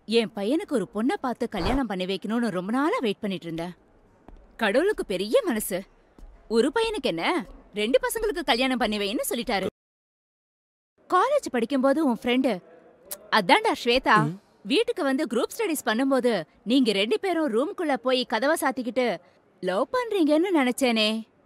என் பையனுக்கு ஒரு பொண்ண பார்த்து கல்யாணம் பண்ணி வைக்கணும்னு ரொம்ப நாளா வெயிட் பண்ணிட்டு இருந்தேன். கடவுளுக்கு பெரிய மனசு. ஒரு பையனுக்கு என்ன, 2 பசங்களுக்கு கல்யாணம் பண்ணி வைன்னு சொல்லிட்டாரு. காலேஜ் படிக்கும்போது உன் ஃப்ரெண்டு அதான்டா ஸ்வேதா வீட்டுக்கு வந்து குரூப் ஸ்டடிஸ் பண்ணும்போது நீங்க 2 பேரும் ரூம்குள்ள போய் கதவை சாத்திக்கிட்டு லவ் பண்றீங்கன்னு நினைச்சேனே.